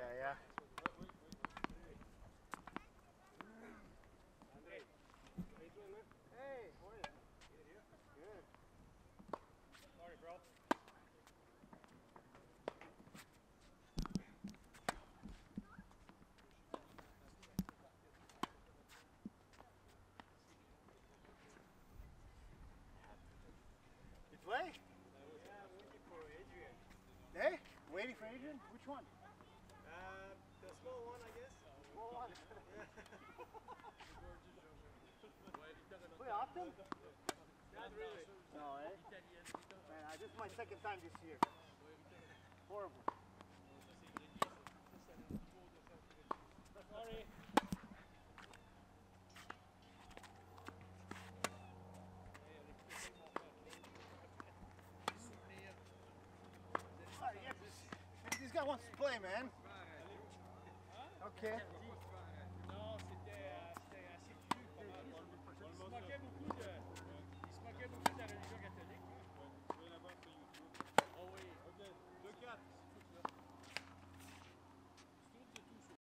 yeah. Hey, how are you? Good. Sorry, bro. You play? Yeah, I'm waiting for Adrian. Hey? Waiting for Adrian? Which one? The small one, I guess. Small one. Yeah. Play often? Not really. No, eh? Man, this is my second time this year. Horrible. Sorry. Sorry, yeah, this guy wants to play, man. Okay. Non, c'était assez cru. On manquait beaucoup de...